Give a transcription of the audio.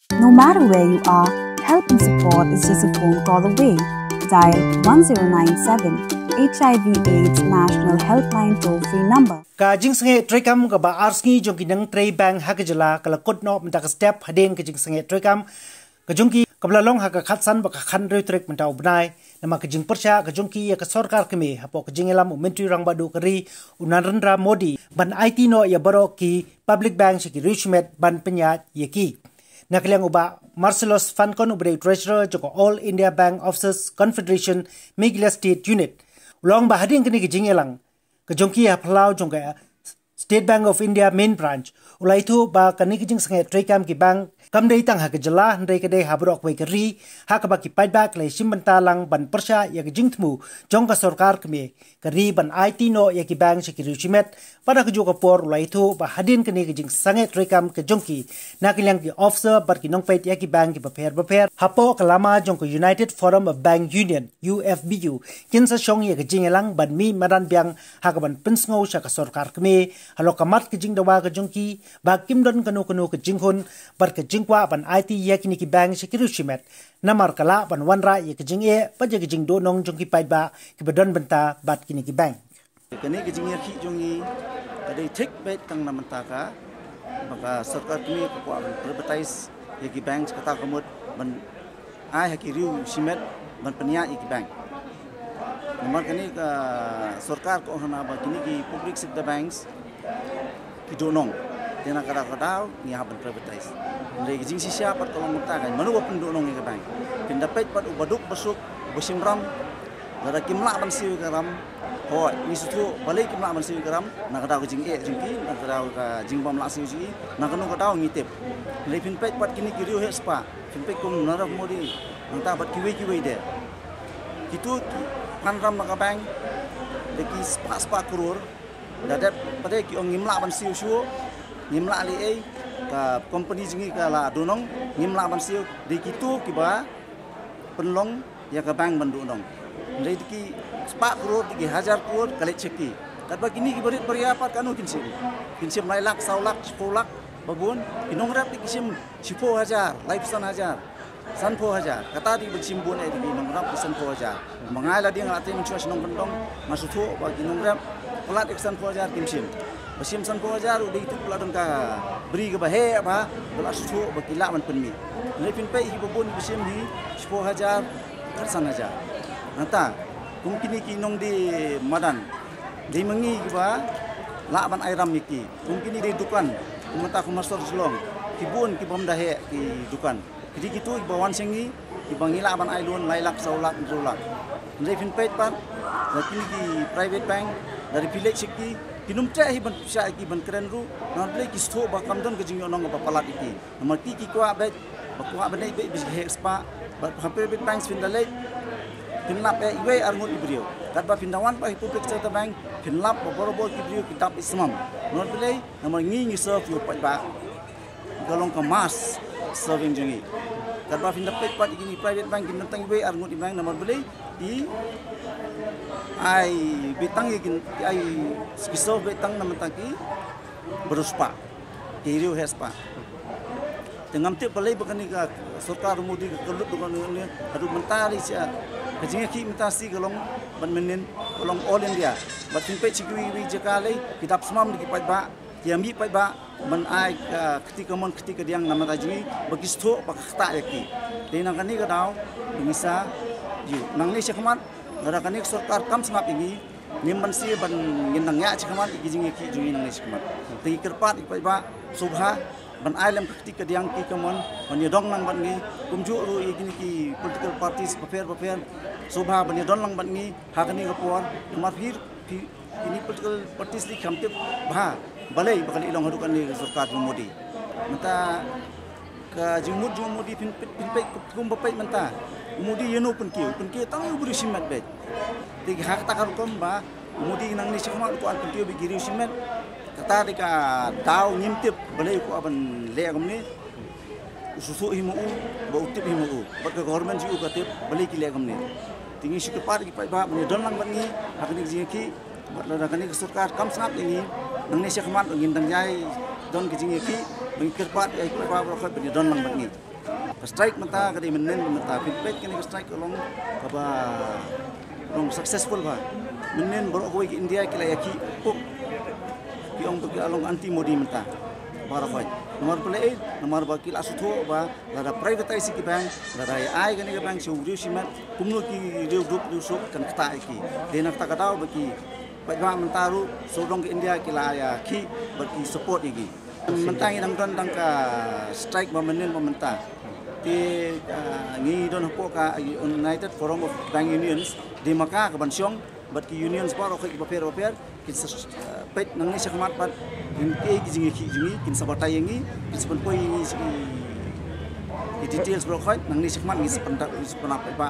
No matter where you are, help and support is just a phone call away. Dial 1097 HIV/AIDS National Helpline toll-free number. Kajing sange trekam ka ba arsngi jongki nang trey bank hakajala kala kotno menta step hadeng kajing sange trekam kajongki kabla long haka khatsan ba khan re trek menta ubnai nama kajing persya kajongki ya ka sarkar kemi hapo kajing elam menteri rang badu kari Narendra Modi ban IT no ya baro ki public bank shiki richmet ban penyat yeki nakliang uba Marcellus Fancon ubre treasurer joko All India Bank Officers Confederation Meghalaya State Unit long ba hading kini kajing elang kajongki ya phalau jongka State Bank of India main branch ulai thu ba kani kijing sange trekam ki bank kam dei tang ha ke jala ndai ke dei habrok we keri ha ka ba ki pai bak le simbanta lang ban persha ya kijing thmu jong ka sarkar kme keri ban IT no ya ki bank security chimet pada ke joka por ulai thu ba hadin kani kijing sange trekam ke jongki nakilang ki officer bar ki nong pait ya ki bank ki baper hapo kalama jong ko United Forum of Bank Union UFBU kinsa shong ya kijing elang ban mi madan biang ha ka ban pinsngau sha ka sarkar kme halo kamat ke jing dawa ke jongki ba kimdon kanu ke jinghun bar ke jingkwa ban IT yakini ki bank security met namar kala ban wanra ye ke jing e pa je ke jing do nong jongki pai ba ke bedon benta bat kini ki bank kini ke jing ye ki jongi tadi tik bet tang namanta ka maka sarkar kini ko advertise ye ki bank kata kamut ban ai hakiriu simet ban penia ye ki bank namar kini ka sarkar ko hana ba kini ki public sector banks ki donong tena kadang-kadang ni haban privatise ndai jing sisia pat kalau muta kan manu pun donong ke bank pindapet pat ubaduk besuk besimram lara kimla ban siu karam ho ni sutu balai kimla ban siu karam na kadang jing e jingki na kadang ka jing bam la siu ji na kanu kadang ngitip ndai pinpet pat kini kiriu he spa pinpet kum narap modi nta pat kiwe de kitu panram na ka bank deki spa krore dadat pada ki ong ngimla ban siu shu ngimla li ai ka company jingi ka la donong ngimla ban siu di kitu ki ba penlong ya ka bank ban donong ndai ki spa crore ki 1000 crore kali cheki kat ba kini ki berit beriapat kanu kinsim lai lak sau lak 10 lak babun kinong rap ki kisim 10000 lai pesan 1000 san 1000 kata di bersim bun ai di nong rap pesan 1000 mangai la dia ngati mencuas nong bendong masuk ba kinong rap pelat iksan 1000 kimsim besim san 1000 udah itu pula dong ka beri ke bahe apa pula susu bakila man penmi ni pin pai hi bobon besim hi 10000 kersan aja nata mungkin ki nong di madan di mengi ba la ban airam iki mungkin di dukan umata ku masor selong kibun ki bom dahe ki dukan jadi gitu bawan sengi ki bangila ban ailun lailak saulak zulak ni pin pai pan lakini ki private bank dari village iki kinum teh hi ban pisa iki ban keren ru nan play ki sto ba kam don ke jing onong ba palat iki nomor ki kwa ba kwa ba nei be bis he spa ba hampir bit banks fin dalai pinlap e iwe arngut ibrio kat ba pindawan pa public sector bank pinlap ba borobo ibrio kitab ismam non play nomor ngi serve yu pa galong ka mas serving jingi kat ba pindapat pat iki private bank kin tang iwe arngut ibang nomor play di ai bitang ikin ai spiso bitang naman taki beruspa kiriu hespa tengam te palai bakani ka sarkar Modi ka kelut dengan ni adu mentari sia kajing ki mentasi galong ban menen galong all India batin pe chikui wi jakale kitab semam di pai ba kiami pai ba man ai ketika diang nama tajui bagi sto bakta yaki tenang kani ka daw misa yu nang ni sekmat ngara kani sarkar kam sangap ini nimban si ban nginang ya sekmat igijing ki jungi nang ni sekmat ti kerpat ipai ba subha ban alam ketika diang ki kamon ban yodong nang ban ni kumju ru igini ki political parties paper subha ban yodong nang ban ni hakani kapor marhir ini political parties li kamtip ba balai bakal ilong hadukan ni sarkar Modi mata ka jumud Modi pinpai kum bapai menta Modi yeno pun ki tang buri simat bet tig hak takar kom ba Modi nang ni sekma ko an pun bi giri simat kata dika daw ngimtip balai ko aban le agam ni susu himu ba utip himu ba ka government ji ka tip balai ki le agam ni tingi sikapar ki pai ba ni don lang ban ni hakni ji ki ba kani sarkar kam sangat ini nang ni sekma ngin dang jai don ki ji ki bagi kerpat ai ko ba ro ka ni don lang ban ni strike mata kadi menen mata feedback kini strike along apa long successful ba menen bro ko India kila yaki puk ki ong to along anti modi mata bara khoi nomor play nomor bakil asutho ba lada privatize ki bank lada ai kani bank su riu simat kumno ki riu group riu sok kan kata ki denak ta kadau baki Bagaimana mentaru sodong ke India kila ya ki bagi support lagi. Mentang yang dang ka strike memenin pemerintah. Di ni don hpo ka United Forum of Bank Unions di Makkah ke Bansyong bagi unions paro ke paper kin pet nang ni sakmat pat kin ke jingi kin sabata yangi kin sepen poi ni details bro khoi nang ni sakmat ni sependak